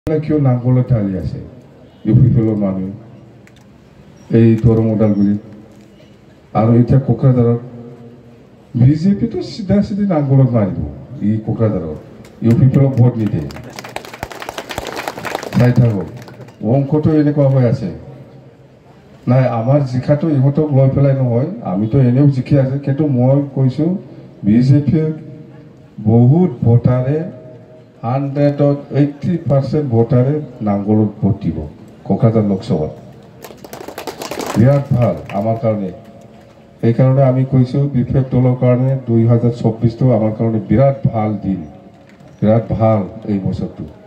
কিয় নামঘৰলৈ ঢালি আছে ইউপিপিএলৰ মানুহ এই দৰং ওদালগুৰিত আৰু এতিয়া কোকৰাঝাৰত বিজেপিটো চিধা চিধি নামঘৰত মাৰিব ই কোকৰাঝাৰত ইউপিপিএলক ভোট নিদিয়ে চাই থাকক অংকটো এনেকুৱা হৈ আছে নাই আমাৰ জিকাটো ইহঁতক লৈ পেলাই নহয় আমিতো এনেও জিকি আছে কিন্তু মই কৈছোঁ বিজেপিয়ে বহুত ভোটাৰে 180% ভোটাৰে নামঘৰত ভোট দিব কোকৰাঝাৰ লোকসভাত বিৰাট ভাল আমাৰ কাৰণে এইকাৰণে আমি কৈছোঁ বিপেক দলৰ কাৰণে 2024টো আমাৰ কাৰণে বিৰাট ভাল দিন বিৰাট ভাল এই বছৰটো